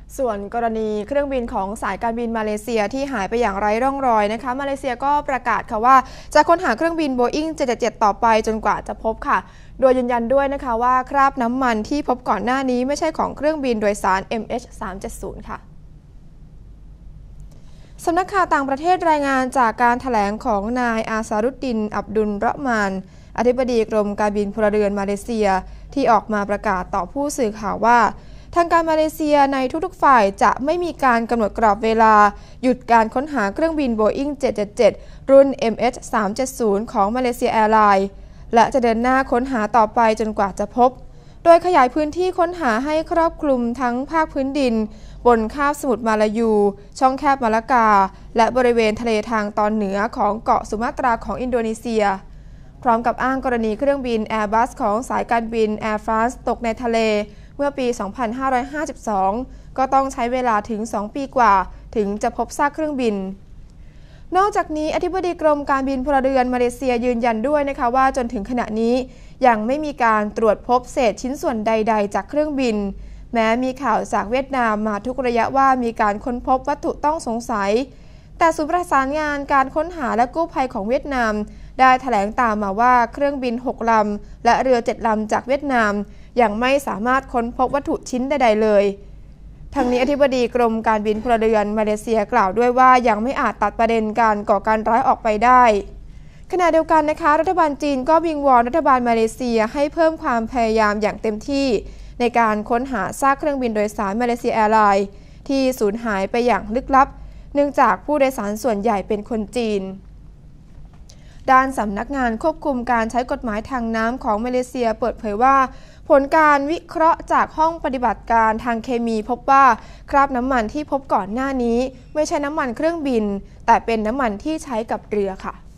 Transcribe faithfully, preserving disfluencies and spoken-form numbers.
ส่วนกรณีเครื่องบินของสายการบินมาเลเซียที่หายไปอย่างไร้ร่องรอยนะคะมาเลเซียก็ประกาศค่ะว่าจะค้นหาเครื่องบิน Boeing เจ็ดเจ็ดเจ็ด ต่อไปจนกว่าจะพบค่ะโดยยืนยันด้วยนะคะว่าคราบน้ำมันที่พบก่อนหน้านี้ไม่ใช่ของเครื่องบินโดยสาร เอ็ม เอช สามเจ็ดศูนย์ ค่ะสำนักข่าวต่างประเทศรายงานจากการแถลงของนายอาซารุดดิน อับดุลเราะห์มานอธิบดีกรมการบินพลเรือนมาเลเซียที่ออกมาประกาศต่อผู้สื่อข่าวว่าทางการมาเลเซียในทุกๆฝ่ายจะไม่มีการกำหนดกรอบเวลาหยุดการค้นหาเครื่องบิน Boeing เจ็ดเจ็ดเจ็ด รุ่น เอ็ม เอช สามเจ็ดศูนย์ ของมาเลเซียแอร์ไลน์และจะเดินหน้าค้นหาต่อไปจนกว่าจะพบโดยขยายพื้นที่ค้นหาให้ครอบคลุมทั้งภาคพื้นดินบนคาบสมุทรมาลายูช่องแคบมาลากาและบริเวณทะเลทางตอนเหนือของเกาะสุมาตราของอินโดนีเซียพร้อมกับอ้างกรณีเครื่องบิน Airbus ของสายการบิน Air France ตกในทะเลเมื่อปี สองพันห้าร้อยห้าสิบสอง ก็ต้องใช้เวลาถึง สอง ปีกว่าถึงจะพบซากเครื่องบินนอกจากนี้อธิบดีกรมการบินพลเรือนมาเลเซียยืนยันด้วยนะคะว่าจนถึงขณะนี้ยังไม่มีการตรวจพบเศษชิ้นส่วนใดๆจากเครื่องบินแม้มีข่าวจากเวียดนามมาทุกระยะว่ามีการค้นพบวัตถุต้องสงสัยแต่ศูนย์ประสานงานการค้นหาและกู้ภัยของเวียดนามได้แถลงตามมาว่าเครื่องบินหกลำและเรือเจ็ดลำจากเวียดนามยังไม่สามารถค้นพบวัตถุชิ้นใดๆเลยทั้งนี้อธิบดีกรมการบินพลเรือนมาเลเซียกล่าวด้วยว่ายังไม่อาจตัดประเด็นการก่อการร้ายออกไปได้ขณะเดียวกันนะคะรัฐบาลจีนก็วิงวอนรัฐบาลมาเลเซียให้เพิ่มความพยายามอย่างเต็มที่ในการค้นหาซากเครื่องบินโดยสารมาเลเซียแอร์ไลน์ที่สูญหายไปอย่างลึกลับเนื่องจากผู้โดยสารส่วนใหญ่เป็นคนจีนด้านสำนักงานควบคุมการใช้กฎหมายทางน้ำของมาเลเซียเปิดเผยว่าผลการวิเคราะห์จากห้องปฏิบัติการทางเคมีพบว่าคราบน้ำมันที่พบก่อนหน้านี้ไม่ใช่น้ำมันเครื่องบินแต่เป็นน้ำมันที่ใช้กับเรือค่ะ